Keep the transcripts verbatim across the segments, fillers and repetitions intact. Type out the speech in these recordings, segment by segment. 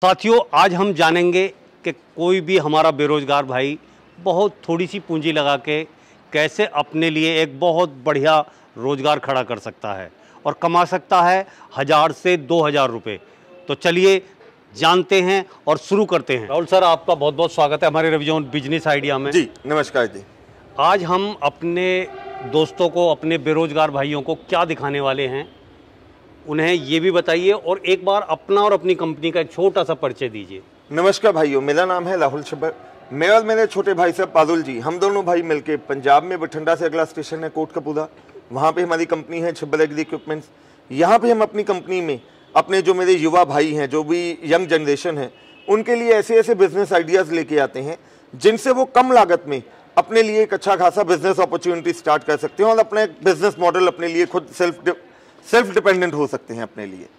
साथियों, आज हम जानेंगे कि कोई भी हमारा बेरोजगार भाई बहुत थोड़ी सी पूंजी लगा के कैसे अपने लिए एक बहुत बढ़िया रोजगार खड़ा कर सकता है और कमा सकता है हज़ार से दो हज़ार रुपये। तो चलिए जानते हैं और शुरू करते हैं। राहुल सर, आपका बहुत बहुत स्वागत है हमारे रविजोन बिजनेस आइडिया में। जी नमस्कार जी। आज हम अपने दोस्तों को, अपने बेरोजगार भाइयों को क्या दिखाने वाले हैं, उन्हें ये भी बताइए और एक बार अपना और अपनी कंपनी का एक छोटा सा परिचय दीजिए। नमस्कार भाइयों, मेरा नाम है राहुल छब्बर। मैं और मेरे छोटे भाई साहब पारुल जी, हम दोनों भाई मिलके पंजाब में बठिंडा से अगला स्टेशन है कोटकपूरा, वहाँ पे हमारी कंपनी है छब्बर एग्री इक्विपमेंट्स। यहाँ पे हम अपनी कंपनी में अपने जो मेरे युवा भाई हैं, जो भी यंग जनरेशन है, उनके लिए ऐसे ऐसे बिजनेस आइडियाज़ लेके आते हैं जिनसे वो कम लागत में अपने लिए एक अच्छा खासा बिजनेस अपॉर्चुनिटी स्टार्ट कर सकते हैं और अपना एक बिजनेस मॉडल अपने लिए खुद सेल्फ सेल्फ डिपेंडेंट हो सकते हैं अपने लिए।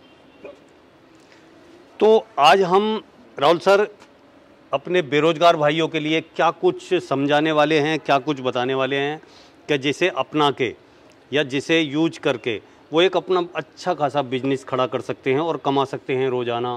तो आज हम राहुल सर अपने बेरोजगार भाइयों के लिए क्या कुछ समझाने वाले हैं, क्या कुछ बताने वाले हैं कि जिसे अपना के या जिसे यूज करके वो एक अपना अच्छा खासा बिजनेस खड़ा कर सकते हैं और कमा सकते हैं रोजाना।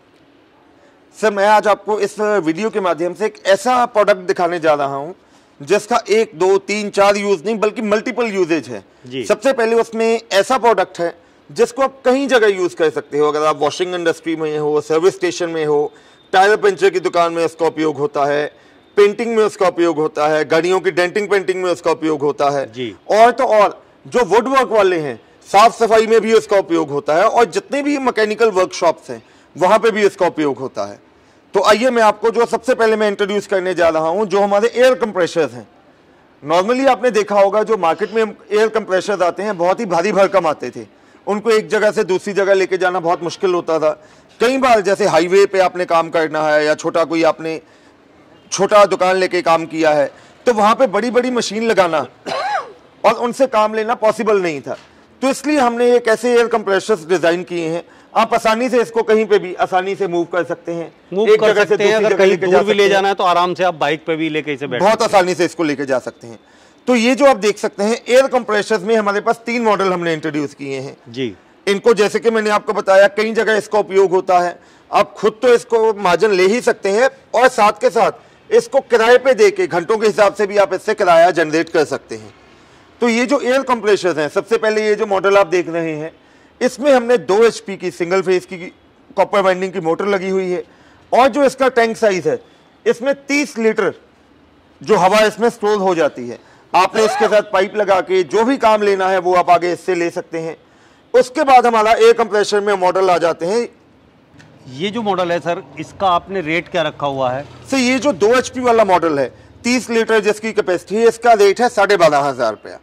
सर, मैं आज आपको इस वीडियो के माध्यम से एक ऐसा प्रोडक्ट दिखाने जा रहा हूं जिसका एक दो तीन चार यूज नहीं बल्कि मल्टीपल यूजेज है। सबसे पहले उसमें ऐसा प्रोडक्ट है जिसको आप कहीं जगह यूज कर सकते हो। अगर आप वॉशिंग इंडस्ट्री में हो, सर्विस स्टेशन में हो, टायर पंचर की दुकान में उसका उपयोग होता है, पेंटिंग में उसका उपयोग होता है, गाड़ियों की डेंटिंग पेंटिंग में उसका उपयोग होता है जी। और तो और जो वुड वर्क वाले हैं, साफ सफाई में भी उसका उपयोग होता है और जितने भी मैकेनिकल वर्कशॉप्स हैं वहां पे भी इसका उपयोग होता है। तो आइए मैं आपको जो सबसे पहले मैं इंट्रोड्यूस करने जा रहा हूं, जो हमारे एयर कंप्रेशर्स हैं। नॉर्मली आपने देखा होगा जो मार्केट में एयर कंप्रेशर्स आते हैं बहुत ही भारी भरकम आते थे, उनको एक जगह से दूसरी जगह लेके जाना बहुत मुश्किल होता था। कई बार जैसे हाईवे पे आपने काम करना है या छोटा कोई आपने छोटा दुकान लेके काम किया है तो वहां पे बड़ी बड़ी मशीन लगाना और उनसे काम लेना पॉसिबल नहीं था। तो इसलिए हमने एक ऐसे एयर कंप्रेशर्स डिजाइन किए हैं, आप आसानी से इसको कहीं पे भी आसानी से मूव कर सकते हैं, मूव एक कर सकते हैं। अगर कहीं दूर भी ले जाना है तो आराम से आप बाइक पे भी लेके इसे बैठ बहुत आसानी से इसको लेके जा सकते हैं। तो ये जो आप देख सकते हैं एयर कंप्रेशर्स में हमारे पास तीन मॉडल हमने इंट्रोड्यूस किए हैं जी। इनको जैसे कि मैंने आपको बताया कई जगह इसका उपयोग होता है, आप खुद तो इसको मार्जिन ले ही सकते हैं और साथ के साथ इसको किराए पे देके घंटों के हिसाब से भी आप इससे किराया जनरेट कर सकते हैं। तो ये जो एयर कंप्रेशर्स हैं, सबसे पहले ये जो मॉडल आप देख रहे हैं, इसमें हमने दो एच पी की सिंगल फेज की कॉपर वाइंडिंग की मोटर लगी हुई है और जो इसका टैंक साइज है इसमें तीस लीटर जो हवा इसमें स्टोर हो जाती है। आपने इसके साथ पाइप लगा के जो भी काम लेना है वो आप आगे इससे ले सकते हैं। उसके बाद हमारा एयर कंप्रेशर में मॉडल आ जाते हैं। ये जो मॉडल है सर, इसका आपने रेट क्या रखा हुआ है? सर, ये जो दो एच पी वाला मॉडल है, तीस लीटर जिसकी कैपेसिटी है, इसका रेट है साढ़े बारह हजार रुपया।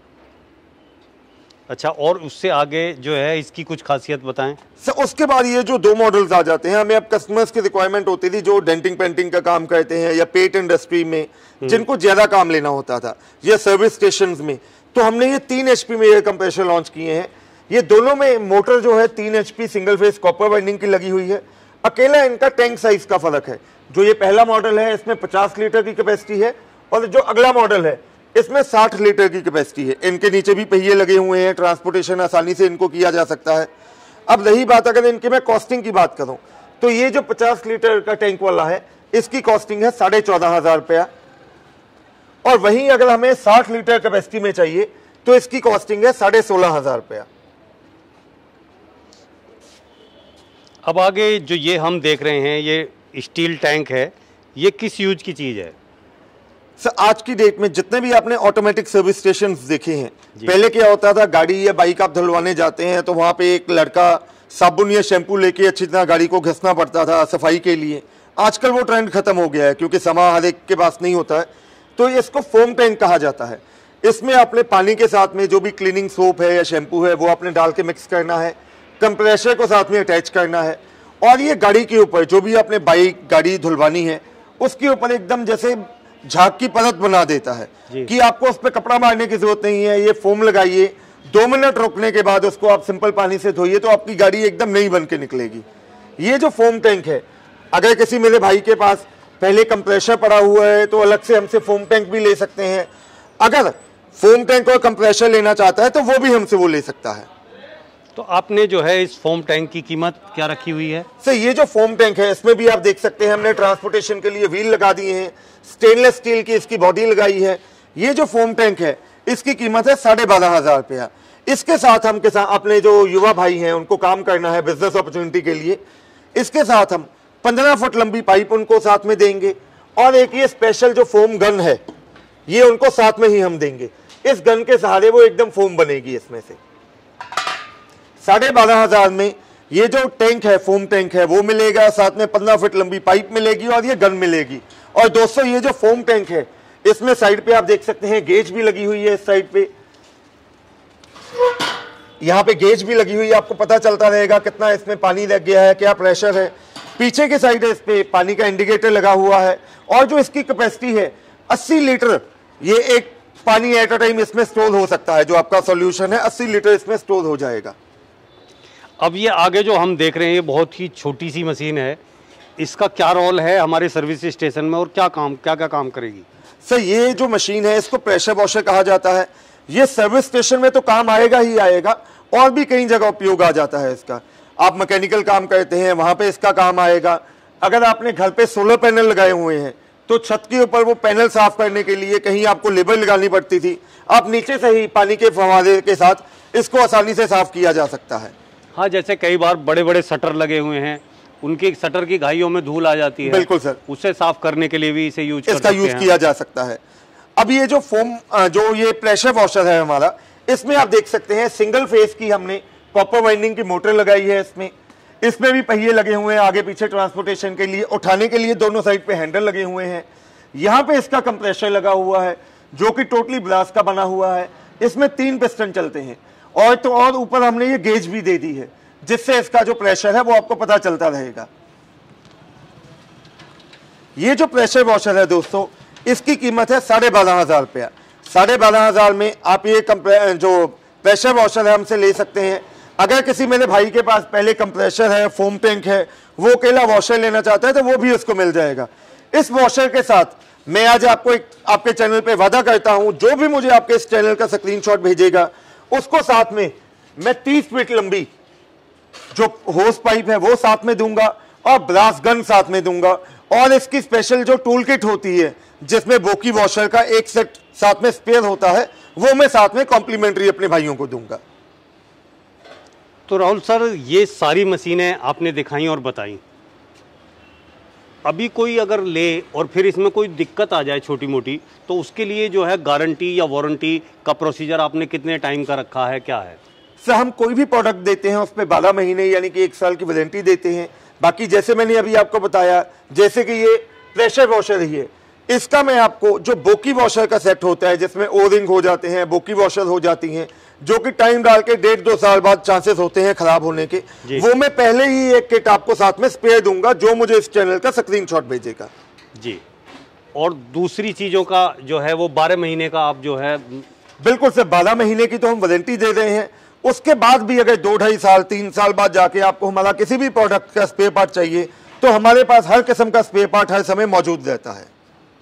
अच्छा, और उससे आगे जो है इसकी कुछ खासियत बताएं। सर, उसके बाद ये जो दो मॉडल्स आ जाते हैं, हमें अब कस्टमर्स की रिक्वायरमेंट होती थी जो डेंटिंग पेंटिंग का काम करते हैं या पेट इंडस्ट्री में जिनको ज्यादा काम लेना होता था या सर्विस स्टेशन में, तो हमने ये तीन एचपी में एयर कंप्रेशर लॉन्च किए हैं। ये दोनों में मोटर जो है तीन HP single phase copper winding की लगी हुई है। अकेला इनका टैंक साइज का फर्क है। जो ये पहला मॉडल है इसमें पचास लीटर की कैपेसिटी है और जो अगला मॉडल है इसमें साठ लीटर की कैपेसिटी है। इनके नीचे भी पहिए लगे हुए हैं, ट्रांसपोर्टेशन आसानी से इनको किया जा सकता है। अब रही बात अगर इनकी मैं कॉस्टिंग की बात करूं तो ये जो पचास लीटर का टैंक वाला है इसकी कॉस्टिंग है साढ़े चौदह हजार रुपया और वहीं अगर हमें साठ लीटर कैपेसिटी में चाहिए तो इसकी कॉस्टिंग है साढ़े सोलह हजार रुपया। अब आगे जो ये हम देख रहे हैं ये स्टील टैंक है, ये किस यूज की चीज है? सर, आज की डेट में जितने भी आपने ऑटोमेटिक सर्विस स्टेशन देखे हैं, पहले क्या होता था, गाड़ी या बाइक आप धुलवाने जाते हैं तो वहां पे एक लड़का साबुन या शैम्पू लेके अच्छी तरह गाड़ी को घिसना पड़ता था सफाई के लिए। आजकल वो ट्रेंड खत्म हो गया है क्योंकि समय हर एक के पास नहीं होता है। तो इसको फोम टैंक कहा जाता है। इसमें आपने पानी के साथ में जो भी क्लीनिंग सोप है या शैम्पू है वो आपने डाल के मिक्स करना है, कंप्रेशर को साथ में अटैच करना है और ये गाड़ी के ऊपर जो भी आपने बाइक गाड़ी धुलवानी है उसके ऊपर एकदम जैसे झाग की परत बना देता है कि आपको उस पर कपड़ा मारने की जरूरत नहीं है। ये फोम लगाइए, दो मिनट रुकने के बाद उसको आप सिंपल पानी से धोइए तो आपकी गाड़ी एकदम नई बन के निकलेगी। ये जो फोम टैंक है, अगर किसी मेरे भाई के पास पहले कंप्रेशर पड़ा हुआ है तो अलग से हमसे फोम टैंक भी ले सकते हैं। अगर फोम टैंक और कंप्रेशर लेना चाहता है तो वो भी हमसे वो ले सकता है। तो आपने जो है इस फोम टैंक की कीमत क्या रखी हुई है? सर ये जो फोम टैंक है इसमें भी आप देख सकते हैं हमने ट्रांसपोर्टेशन के लिए व्हील लगा दिए हैं, स्टेनलेस स्टील की इसकी बॉडी लगाई है। ये जो फोम टैंक है इसकी कीमत है साढ़े बारह हजार रुपया। इसके साथ हम किसान अपने जो युवा भाई हैं उनको काम करना है बिजनेस अपॉर्चुनिटी के लिए, इसके साथ हम पंद्रह फुट लंबी पाइप उनको साथ में देंगे और एक ये स्पेशल जो फोम गन है ये उनको साथ में ही हम देंगे। इस गन के सहारे वो एकदम फोम बनेगी। इसमें से साढ़े बारह हजार में ये जो टैंक है फोम टैंक है वो मिलेगा, साथ में पंद्रह फुट लंबी पाइप मिलेगी और ये गन मिलेगी। और दोस्तों ये जो फोम टैंक है इसमें साइड पे आप देख सकते हैं गेज भी लगी हुई है। इस साइड पे यहाँ पे गेज भी लगी हुई है, आपको पता चलता रहेगा कितना इसमें पानी लग गया है, क्या प्रेशर है। पीछे की साइड है इस पे पानी का इंडिकेटर लगा हुआ है और जो इसकी कैपेसिटी है अस्सी लीटर ये एक पानी एट अ टाइम इसमें स्टोर हो सकता है। जो आपका सॉल्यूशन है अस्सी लीटर इसमें स्टोर हो जाएगा। अब ये आगे जो हम देख रहे हैं ये बहुत ही छोटी सी मशीन है, इसका क्या रोल है हमारे सर्विस स्टेशन में और क्या काम क्या क्या काम करेगी? सर ये जो मशीन है इसको प्रेशर वॉशर कहा जाता है। ये सर्विस स्टेशन में तो काम आएगा ही आएगा और भी कई जगह उपयोग आ जाता है इसका। आप मैकेनिकल काम करते हैं वहां पे इसका काम आएगा। अगर आपने घर पे सोलर पैनल लगाए हुए हैं तो छत के ऊपर वो पैनल साफ करने के लिए कहीं आपको लेबर लगानी पड़ती थी, आप नीचे से ही पानी के फव्वारे के साथ इसको आसानी से साफ किया जा सकता है। हाँ, जैसे कई बार बड़े बड़े शटर लगे हुए हैं उनकी शटर की घाइयों में धूल आ जाती है। बिल्कुल सर, उसे साफ करने के लिए भी इसे यूज कर इसका यूज किया जा सकता है। अब ये जो फोम जो ये प्रेशर वॉशर है हमारा, इसमें आप देख सकते हैं सिंगल फेस की हमने कॉपर वाइंडिंग की मोटर लगाई है। इसमें इसमें भी पहिए लगे हुए हैं आगे पीछे ट्रांसपोर्टेशन के लिए, उठाने के लिए दोनों साइड पे हैंडल लगे हुए हैं। यहाँ पे इसका कंप्रेसर लगा हुआ है जो कि टोटली ब्रास का बना हुआ है। इसमें तीन पिस्टन चलते हैं और तो और ऊपर हमने ये गेज भी दे दी है जिससे इसका जो प्रेशर है वो आपको पता चलता रहेगा। ये जो प्रेशर वॉशर है दोस्तों इसकी कीमत है साढ़े बारह हजार रुपया। साढ़े बारह हजार में आप ये जो प्रेशर वॉशर है हमसे ले सकते हैं। अगर किसी मेरे भाई के पास पहले कंप्रेसर है, फोम टैंक है, वो अकेला वॉशर लेना चाहता है तो वो भी उसको मिल जाएगा। इस वॉशर के साथ मैं आज आपको एक आपके चैनल पे वादा करता हूं, जो भी मुझे आपके इस चैनल का स्क्रीनशॉट भेजेगा उसको साथ में मैं तीस फीट लंबी जो होस पाइप है वो साथ में दूंगा और ब्रास गन साथ में दूंगा और इसकी स्पेशल जो टूल किट होती है जिसमें बोकी वॉशर का एक सेट साथ में स्पेयर होता है वो मैं साथ में कॉम्प्लीमेंट्री अपने भाइयों को दूंगा। तो राहुल सर ये सारी मशीनें आपने दिखाई और बताई, अभी कोई अगर ले और फिर इसमें कोई दिक्कत आ जाए छोटी मोटी तो उसके लिए जो है गारंटी या वारंटी का प्रोसीजर आपने कितने टाइम का रखा है, क्या है? सर हम कोई भी प्रोडक्ट देते हैं उसमें बारह महीने यानी कि एक साल की वारंटी देते हैं। बाकी जैसे मैंने अभी आपको बताया, जैसे कि ये प्रेशर वॉशर ही है, इसका मैं आपको जो बोकी वॉशर का सेट होता है जिसमें ओ रिंग हो जाते हैं, बोकी वॉशर हो जाती हैं जो कि टाइम डाल के डेढ़ दो साल बाद चांसेस होते हैं खराब होने के, वो मैं पहले ही एक किट आपको साथ में स्पेयर दूंगा जो मुझे इस चैनल का स्क्रीनशॉट भेजेगा जी। और दूसरी चीजों का जो है वो बारह महीने का आप जो है? बिल्कुल सर, बारह महीने की तो हम वारंटी दे रहे हैं। उसके बाद भी अगर दो ढाई साल तीन साल बाद जाके आपको हमारा किसी भी प्रोडक्ट का स्पेयर पार्ट चाहिए तो हमारे पास हर किस्म का स्पेयर पार्ट हर समय मौजूद रहता है।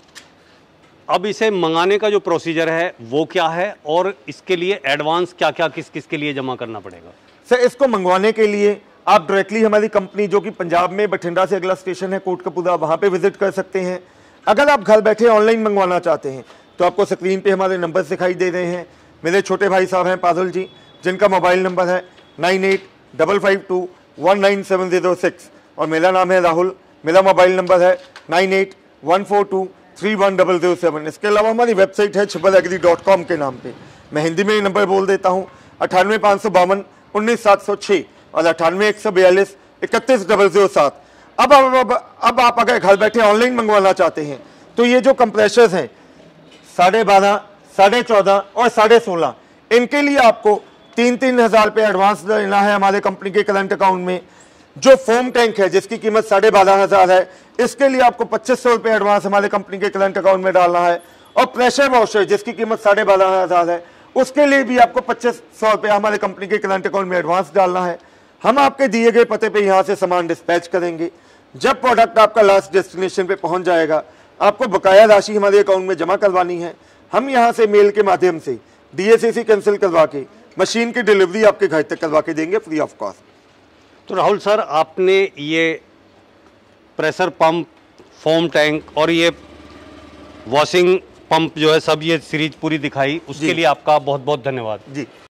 अब इसे मंगाने का जो प्रोसीजर है वो क्या है और इसके लिए एडवांस क्या क्या किस किस के लिए जमा करना पड़ेगा? सर इसको मंगवाने के लिए आप डायरेक्टली हमारी कंपनी जो कि पंजाब में बठिंडा से अगला स्टेशन है कोटकपूरा, वहां पे विजिट कर सकते हैं। अगर आप घर बैठे ऑनलाइन मंगवाना चाहते हैं तो आपको स्क्रीन पे हमारे नंबर दिखाई दे रहे हैं। मेरे छोटे भाई साहब हैं पारुल जी, जिनका मोबाइल नंबर है nine eight double five two one nine seven zero six और मेरा नाम है राहुल। मेरा मोबाइल नंबर है nine eight one four two three one double zero seven. इसके अलावा हमारी वेबसाइट है छिपल एग्री डॉट कॉम के नाम पे। मैं हिंदी में ये नंबर बोल देता हूँ, अठानवे पाँच सौ बावन उन्नीस सात सौ छः और अठानवे एक सौ बयालीस इकतीस डबल जीरो सात। अब अब अब अब आप अगर घर बैठे ऑनलाइन मंगवाना चाहते हैं तो ये जो कंप्रेशर्स हैं साढ़े बारह, साढ़े चौदह और साढ़े सोलह, इनके लिए आपको तीन तीन हज़ार रुपये एडवांस देना है हमारे कंपनी के करंट अकाउंट में। जो फोम टैंक है जिसकी कीमत साढ़े बारह हज़ार है, इसके लिए आपको पच्चीस सौ रुपये एडवांस हमारे कंपनी के करंट अकाउंट में डालना है। और प्रेशर वॉशर जिसकी कीमत साढ़े बारह हज़ार है, उसके लिए भी आपको पच्चीस सौ रुपये हमारे कंपनी के करंट अकाउंट में एडवांस डालना है। हम आपके दिए गए पते पे यहाँ से सामान डिस्पैच करेंगे। जब प्रोडक्ट आपका लास्ट डेस्टिनेशन पे पहुँच जाएगा, आपको बकाया राशि हमारे अकाउंट में जमा करवानी है। हम यहाँ से मेल के माध्यम से D S A C cancel करवा के मशीन की डिलीवरी आपके घर तक करवा के देंगे फ्री ऑफ कॉस्ट। तो राहुल सर, आपने ये प्रेशर पंप, फोम टैंक और ये वॉशिंग पंप जो है सब ये सीरीज पूरी दिखाई, उसके लिए आपका बहुत बहुत धन्यवाद। जी।